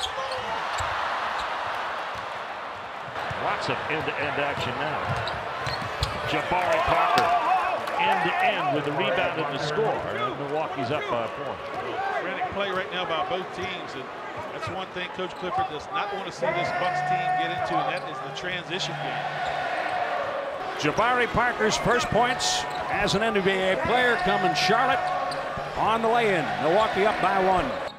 Lots of end-to-end action now. Jabari Parker end-to-end with the rebound and the score. Milwaukee's up by a point. Frantic play right now by both teams, and that's one thing Coach Clifford does not want to see this Bucks team get into, and that is the transition game. Jabari Parker's first points as an NBA player come in Charlotte on the lay-in. Milwaukee up by 1.